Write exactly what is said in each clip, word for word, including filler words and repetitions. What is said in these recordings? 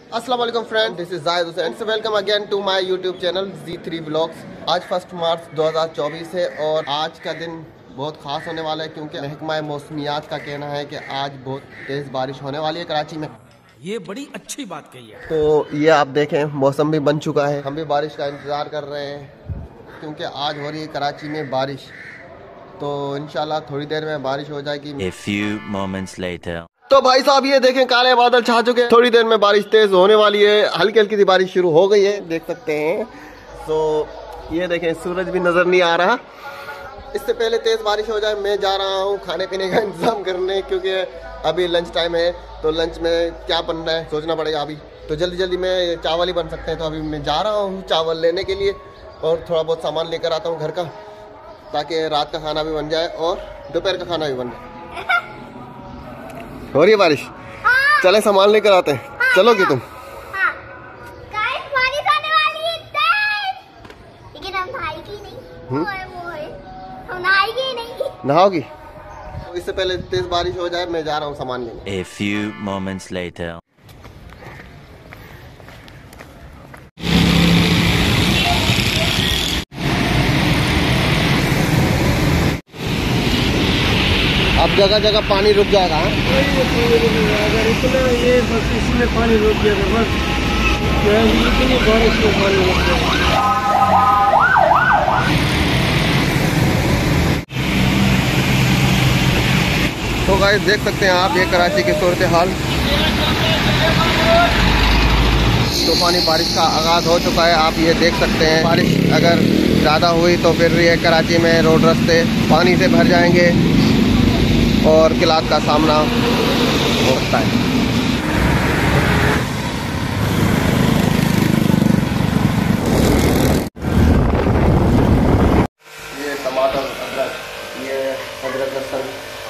अस्सलाम वालेकुम friend, this is Zahid Hussain. Welcome again to my YouTube channel G three blogs. आज first March दो हज़ार चौबीस है और आज का दिन बहुत ख़ास होने वाला है क्योंकि महकमा मौसमियात का कहना है कि आज बहुत तेज़ बारिश होने वाली है कराची में। ये बड़ी अच्छी बात कही है। तो ये आप देखें, मौसम भी बन चुका है, हम भी बारिश का इंतज़ार कर रहे हैं क्योंकि आज हो रही है कराची में बारिश। तो इंशाल्लाह थोड़ी देर में बारिश हो जाएगी। A few moments later. तो भाई साहब ये देखें, काले बादल छा चुके हैं, थोड़ी देर में बारिश तेज होने वाली है। हल्की हल्की सी बारिश शुरू हो गई है, देख सकते हैं। तो ये देखें, सूरज भी नजर नहीं आ रहा। इससे पहले तेज बारिश हो जाए मैं जा रहा हूँ खाने पीने का इंतजाम करने, क्योंकि अभी लंच टाइम है। तो लंच में क्या बनना है सोचना पड़ेगा अभी। तो जल्दी जल्दी में चावल ही बन सकते हैं। तो अभी मैं जा रहा हूँ चावल लेने के लिए और थोड़ा बहुत सामान लेकर आता हूँ घर का, ताकि रात का खाना भी बन जाए और दोपहर का खाना भी बन जाए। हो रही है बारिश। हाँ। चले सामान लेकर आते हैं। हाँ, चलोगे तुम? हाँ। बारिश आने वाली है, लेकिन हम नहाएगी नहीं। वो है, वो है। हम नहाएगी नहीं। नहाओगी? तो इससे पहले तेज बारिश हो जाए मैं जा रहा हूँ सामान लेने। A few moments later. अब जगह जगह पानी रुक जाएगा। अगर इतना ये बस इसमें पानी रुक गया तो बस इतनी बारिश में पानी रुक गया। तो गाइस देख सकते हैं आप, ये कराची की सूरत हाल। तूफानी बारिश का आगाज़ हो चुका है, आप ये देख सकते हैं। बारिश अगर ज़्यादा हुई तो फिर ये कराची में रोड रास्ते पानी से भर जाएंगे और किलात का सामना हो सकता है। ये टमाटर, अदरक, ये अदरक लहसुन,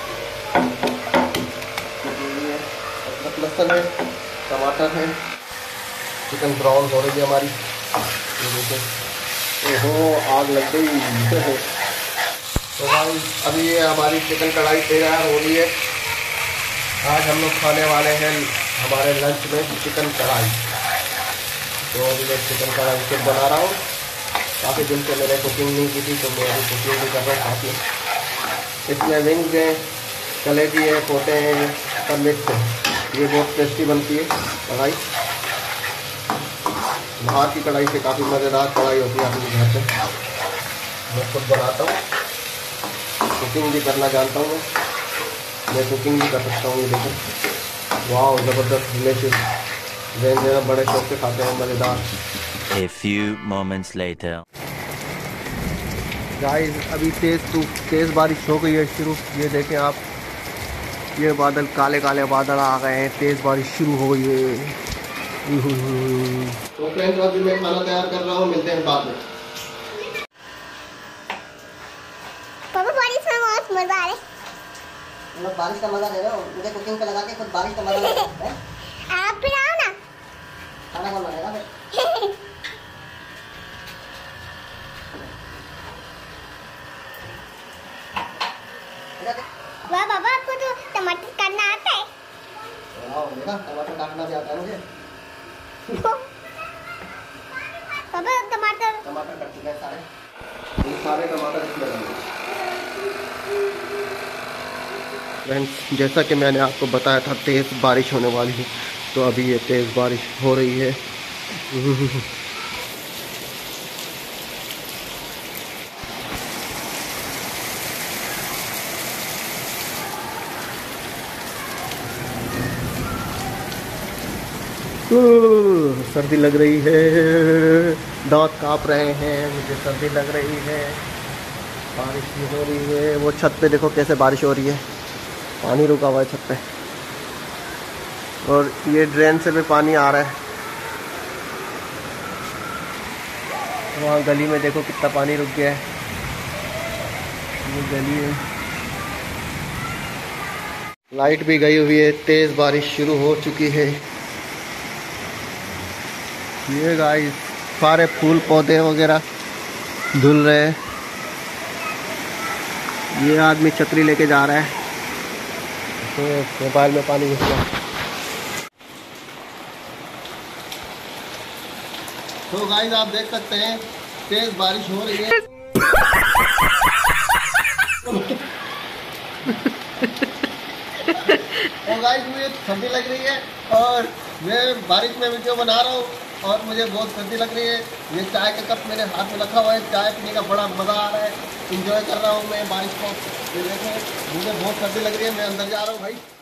ये अदरक लहसुन है, टमाटर है, चिकन ब्राउन हो रही है हमारी। ये देखिए, ओहो आग लग गई। तो भाई अभी ये हमारी चिकन कढ़ाई तैयार हो रही है। आज हम लोग खाने वाले हैं हमारे लंच में चिकन कढ़ाई। तो अभी मैं चिकन कढ़ाई से बना रहा हूँ। काफ़ी दिन से मैंने कुकिंग नहीं की थी, तो मैं अभी कुकिंग भी कर रहा हूँ काफ़ी। इसमें विंग्स हैं, कलेजी है, पोते हैं, सब मिक्स है। ये बहुत टेस्टी बनती है कढ़ाई। बाहर की कढ़ाई से काफ़ी मज़ेदार कढ़ाई होती है अपने घर पे। मैं खुद बनाता हूँ, कुकिंग भी करना जानता हूँ। मैं कुकिंग भी कर सकता हूँ। ये देखो, वाह ज़बरदस्त डिलीशियस। जैन जैन बड़े शौक से खाते हैं, मज़ेदार। A few moments later. Guys अभी तेज़ तो तेज़ बारिश हो गई है शुरू। ये देखें आप, ये बादल काले काले बादल आ गए हैं, तेज़ बारिश शुरू हो गई है। तो फ्रेंड्स अभी मैं खाना तैयार कर रहा हूँ, मिलते हैं बाद में। मजा आ रहा है। लोग बारिश का मजा ले रहे हो, मुझे कुकिंग पे लगा के खुद बारिश का मजा ले रहे हो। आप भी आओ ना, खाना कौन बनाएगा फिर? वाह बाबा, आपको तो टमाटर काटना आता है। वाह देखा, टमाटर काटना भी आता है मुझे। पापा टमाटर टमाटर कट चुके हैं सारे। ये सारे टमाटर इसमें डालेंगे। फ्रेंड्स जैसा कि मैंने आपको बताया था तेज़ बारिश होने वाली है, तो अभी ये तेज़ बारिश हो रही है। सर्दी लग रही है, दांत कांप रहे हैं, मुझे सर्दी लग रही है। बारिश भी हो रही है। वो छत पे देखो कैसे बारिश हो रही है, पानी रुका हुआ है छत पे। और ये ड्रेन से भी पानी आ रहा है। वहाँ गली में देखो कितना पानी रुक गया है। ये गली है। लाइट भी गई हुई है, तेज़ बारिश शुरू हो चुकी है। ये गाइस सारे फूल पौधे वगैरह धुल रहे हैं। ये आदमी छतरी लेके जा रहा है, तो मोबाइल में पानी घुस गया। तो गाइस आप देख सकते हैं तेज बारिश हो रही है। तो गाइस मुझे ठंडी लग रही है और मैं बारिश में वीडियो बना रहा हूँ और मुझे बहुत ठंडी लग रही है। ये चाय का कप मेरे हाथ में रखा हुआ है, चाय पीने का बड़ा मज़ा आ रहा है, इंजॉय कर रहा हूँ मैं बारिश को। ये देखें मुझे बहुत ठंडी लग रही है, मैं अंदर जा रहा हूँ भाई।